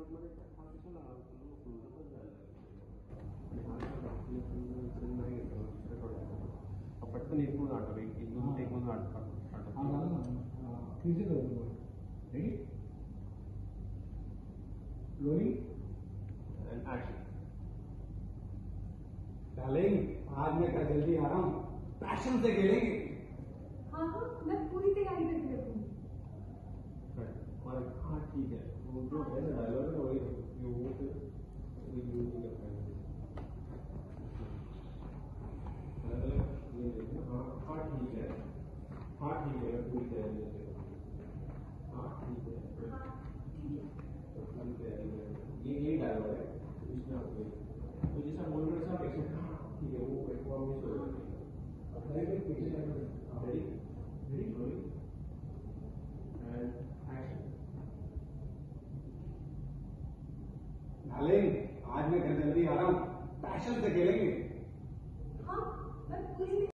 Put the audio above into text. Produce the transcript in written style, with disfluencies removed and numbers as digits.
पटकन एक मध्ये आठवलं एक दोन टेक मध्ये फिर से करो ready rolling and action darling आज मैं घर जल्दी आ रहा हूँ पैशन से खेलेंगे हाँ हाँ मैं पूरी तैयारी करके रखूंगी हाँ ठीक है वो जो है ना डायलॉग है वही वो फिर यूज नहीं कर पाएंगे हाँ ठीक है हाँ ठीक है पूरी तैयारी हाँ ठीक है पूरी तैयारी ये डायलॉग है इसमें आपको तो जैसा बोल रहे साहब एक्शन ठीक है वो एक बार मिस हो जाती है ready ready rolling and action darling आज मैं घर जल्दी आ रहा हूँ पैशन से खेलेंगे